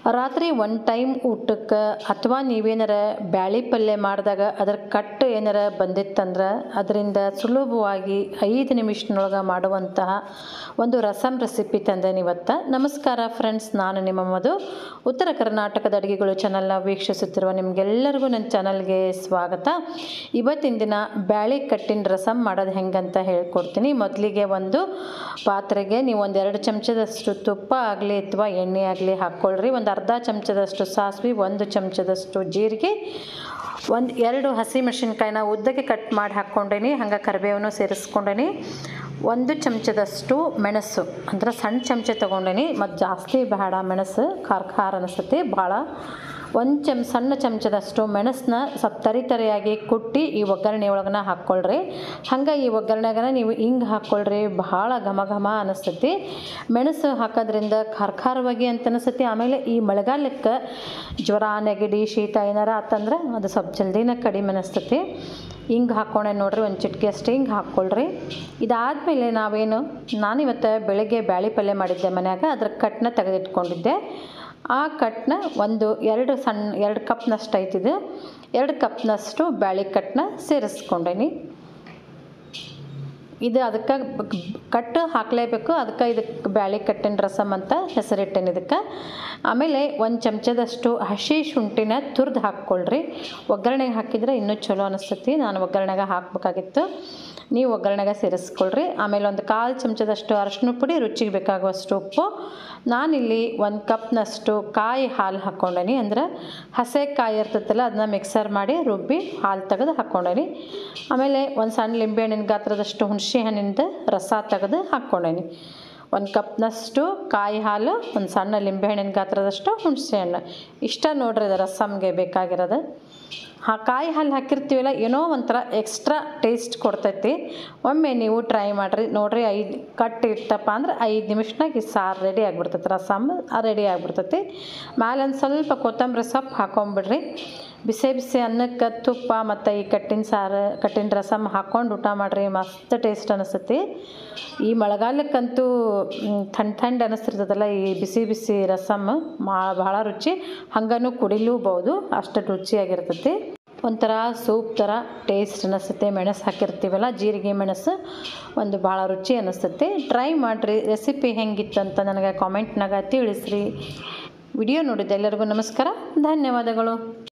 ರಾತ್ರಿ one time ಊಟಕ್ಕೆ ಅಥವಾ ನೀವೇನಾರ ಬ್ಯಾಳಿ ಪಲ್ಯ ಮಾಡಿದಾಗ ಅದರ ಕಟ್ಟು ಏನಾರ ಬಂದಿತ್ತಂದ್ರೆ ಅದರಿಂದ ಸುಲಭವಾಗಿ 5 ನಿಮಿಷದೊಳಗೆ ಮಾಡುವಂತಹ ಒಂದು ರಸಮ್ ರೆಸಿಪಿ ತಂದೇನೆ ಇವತ್ತು. ನಮಸ್ಕಾರ ಫ್ರೆಂಡ್ಸ್, ನಾನು ನಿಮ್ಮ ಮಧು. ಉತ್ತರ ಕರ್ನಾಟಕದ ಅಡುಗೆಗಳು ಚಾನಲ್ನ ವೀಕ್ಷಿಸುತ್ತಿರುವ ನಿಮಗೆಲ್ಲರಿಗೂ ನನ್ನ ಚಾನಲ್ಗೆ ಸ್ವಾಗತ. ಇವತ್ತಿನ ದಿನ ಬ್ಯಾಳಿ ಕಟ್ಟಿನ ರಸಮ್ ಮಾಡೋದು ಹೆಂಗಂತ ಹೇಳ್ಕೊಡ್ತೀನಿ. ಮೊದಲಿಗೆ ಒಂದು ಪಾತ್ರೆಗೆ ನೀವು 1-2 ಚಮಚದಷ್ಟು ತುಪ್ಪ ಆಗಲಿ ಅಥವಾ ಎಣ್ಣೆ ಆಗಲಿ ಹಾಕ್ಕೊಳ್ರಿ. ಒಂದು ಅರ್ಧ ಚಮಚದಷ್ಟು ಸಾಸಿವೆ, 1 ಚಮಚದಷ್ಟು ಜೀರಿಗೆ, 1-2 ಹಸಿಮೆಣಸಿನ್ಕಾಯಿನ ಉದ್ದಕ್ಕೆ ಕಟ್ ಮಾಡಿ ಹಾಕ್ಕೊಂಡೇನಿ. ಹಂಗೆ ಕರಿಬೇವನ್ನು ಸೇರಿಸ್ಕೊಂಡೇನಿ. 1 ಚಮಚದಷ್ಟು ಮೆಣಸು, ಅಂದ್ರೆ ಸಣ್ಣ ಚಮಚ ತೊಗೊಂಡೇನಿ. ಮತ್ತು ಜಾಸ್ತಿ ಬೇಡ, ಮೆಣಸು ಖಾರ ಅನಿಸುತ್ತೆ ಭಾಳ. ಸಣ್ಣ ಚಮಚದಷ್ಟು ಮೆಣಸನ್ನ ಸ್ವಲ್ಪ ತರಿಯಾಗಿ ಕುಟ್ಟಿ ಈ ಒಗ್ಗರಣೆ ಒಳಗನ ಹಾಕ್ಕೊಳ್ರಿ. ಹಂಗೆ ಈ ಒಗ್ಗರಣೆಗೆ ನೀವು ಹಿಂಗೆ ಹಾಕ್ಕೊಳ್ರಿ, ಭಾಳ ಘಮ ಘಮ ಅನಿಸ್ತೈತಿ. ಮೆಣಸು ಹಾಕೋದ್ರಿಂದ ಖಾರವಾಗಿ ಅಂತ ಅನಿಸ್ತೈತಿ. ಆಮೇಲೆ ಈ ಮಳೆಗಾಲಕ್ಕೆ ಜ್ವರ, ನೆಗಡಿ, ಶೀತ ಏನಾರ ಆತಂದ್ರೆ ಅದು ಸ್ವಲ್ಪ ಜಲ್ದಿನ ಕಡಿಮೆ ಅನಿಸ್ತೈತಿ. ಹಿಂಗೆ ಹಾಕ್ಕೊಂಡೆ ನೋಡ್ರಿ, ಒಂದು ಚಿಟಿಕೆ ಅಷ್ಟು ಹಿಂಗೆ ಹಾಕ್ಕೊಳ್ರಿ. ಇದಾದಮೇಲೆ ನಾನಿವತ್ತು ಬೆಳಗ್ಗೆ ಬ್ಯಾಳಿ ಪಲ್ಯ ಮಾಡಿದ್ದೆ ಮನ್ಯಾಗ, ಅದ್ರ ಕಟ್ಟನ್ನ ತೆಗೆದಿಟ್ಕೊಂಡಿದ್ದೆ. ಆ ಕಟ್ಟನ್ನ 2 ಕಪ್ನಷ್ಟು ಐತಿದ್ದು, 2 ಕಪ್ನಷ್ಟು ಬ್ಯಾಳಿ ಕಟ್ಟನ್ನ ಸೇರಿಸ್ಕೊಂಡೇನಿ. ಇದು ಅದಕ್ಕೆ ಕಟ್ಟು ಹಾಕಲೇಬೇಕು, ಅದಕ್ಕೆ ಇದಕ್ಕೆ ಬ್ಯಾಳಿ ಕಟ್ಟಿನ ರಸಮ್ ಅಂತ ಹೆಸರಿಟ್ಟೇನೆ ಇದಕ್ಕೆ. ಆಮೇಲೆ 1 ಚಮಚದಷ್ಟು ಹಸಿ ಶುಂಠಿನ ತುರಿದು ಹಾಕ್ಕೊಳ್ರಿ. ಒಗ್ಗರಣೆಗೆ ಹಾಕಿದರೆ ಇನ್ನೂ ಚಲೋ ಅನಿಸ್ತೈತಿ. ನಾನು ಒಗ್ಗರಣೆಗೆ ಹಾಕಬೇಕಾಗಿತ್ತು, ನೀವು ಒಗ್ಗರಣೆಗೆ ಸೇರಿಸ್ಕೊಳ್ರಿ. ಆಮೇಲೆ 1/4 ಚಮಚದಷ್ಟು ಅರಶಿನ ಪುಡಿ, ರುಚಿಗೆ ಬೇಕಾಗುವಷ್ಟು ಉಪ್ಪು. ನಾನಿಲ್ಲಿ 1 ಕಪ್ನಷ್ಟು ಕಾಯಿ ಹಾಲು ಹಾಕ್ಕೊಂಡೇನಿ. ಅಂದ್ರೆ ಹಸೆ ಕಾಯಿ ಇರ್ತೈತಲ್ಲ, ಅದನ್ನ ಮಿಕ್ಸರ್ ಮಾಡಿ ರುಬ್ಬಿ ಹಾಲು ತೆಗೆದು ಹಾಕ್ಕೊಂಡೇನಿ. ಆಮೇಲೆ 1 ಸಣ್ಣ ಲಿಂಬೆಹಣ್ಣಿನ ಗಾತ್ರದಷ್ಟು ಹುಣಸೆ ಹಣ್ಣಿಂದ ರಸ ತೆಗೆದು ಹಾಕ್ಕೊಂಡೇನಿ. 1 ಕಪ್ನಷ್ಟು ಕಾಯಿ ಹಾಲು, 1 ಸಣ್ಣ ಲಿಂಬೆಹಣ್ಣಿನ ಗಾತ್ರದಷ್ಟು ಹುಣಸೆ ಹಣ್ಣು. ಇಷ್ಟ ನೋಡ್ರಿ ಅದು ರಸಮ್ಗೆ ಬೇಕಾಗಿರೋದು. ಕಾಯಿ ಹಾಲು ಹಾಕಿರ್ತೀವಲ್ಲ, ಏನೋ ಒಂಥರ ಎಕ್ಸ್ಟ್ರಾ ಟೇಸ್ಟ್ ಕೊಡ್ತೈತಿ. ಒಮ್ಮೆ ನೀವು ಟ್ರೈ ಮಾಡಿರಿ ನೋಡಿರಿ. 5 ಕಟ್ಟು ಇಟ್ಟಪ್ಪ ಅಂದ್ರೆ 5 ನಿಮಿಷನಾಗ ಈ ಸಾರು ರೆಡಿ ಆಗಿಬಿಡ್ತೈತಿ, ರಸಮ್ ರೆಡಿ ಆಗಿಬಿಡ್ತೈತಿ. ಮೇಲೆ ಒಂದು ಸ್ವಲ್ಪ ಕೊತ್ತಂಬರಿ ಸೊಪ್ಪು ಹಾಕೊಂಬಿಡ್ರಿ. ಬಿಸಿ ಅನ್ನಕ್ಕೆ ತುಪ್ಪ ಮತ್ತು ಈ ಕಟ್ಟಿನ ರಸಮ್ ಹಾಕ್ಕೊಂಡು ಊಟ ಮಾಡಿರಿ, ಮಸ್ತ್ ಟೇಸ್ಟ್ ಅನಿಸ್ತೈತಿ. ಈ ಮಳೆಗಾಲಕ್ಕಂತೂ ಥಂಡ್ ಅನಿಸ್ತಿರ್ತದಲ್ಲ, ಈ ಬಿಸಿ ರಸಮ್ ಭಾಳ ರುಚಿ. ಹಂಗನೂ ಕುಡಿಲೂಬಹುದು, ಅಷ್ಟು ರುಚಿಯಾಗಿರ್ತೈತಿ. ಒಂಥರ ಸೂಪ್ ಥರ ಟೇಸ್ಟ್ ಅನಿಸುತ್ತೆ. ಮೆಣಸು ಹಾಕಿರ್ತೀವಲ್ಲ, ಜೀರಿಗೆ ಮೆಣಸು, ಒಂದು ಭಾಳ ರುಚಿ ಅನಿಸ್ತೈತಿ. ಟ್ರೈ ಮಾಡಿರಿ. ರೆಸಿಪಿ ಹೆಂಗಿತ್ತು ಅಂತ ನನಗೆ ಕಾಮೆಂಟ್ನಾಗ ತಿಳಿಸ್ರಿ. ವಿಡಿಯೋ ನೋಡಿದ್ದೆ ಎಲ್ಲರಿಗೂ ನಮಸ್ಕಾರ, ಧನ್ಯವಾದಗಳು.